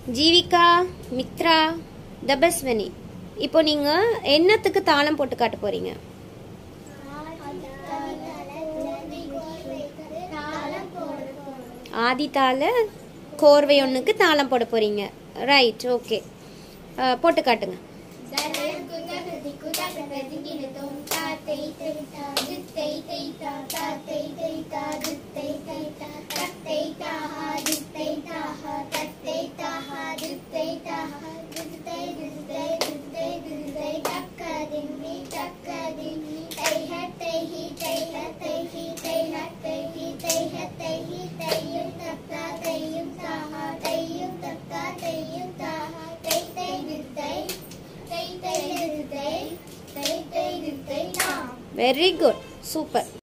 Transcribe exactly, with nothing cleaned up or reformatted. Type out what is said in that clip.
ஜீவிகா, மித்ரா, தபஸ்வனி, இப்போ நீங்க என்னத்துக்கு தாளம் போட்டு காட்ட போறீங்க? ஆதிதால கோர்வை ஒண்ணுக்கு தாளம் போட போறீங்க. ரைட், ஓகே, போட்டு காட்டுங்க. Very good, super.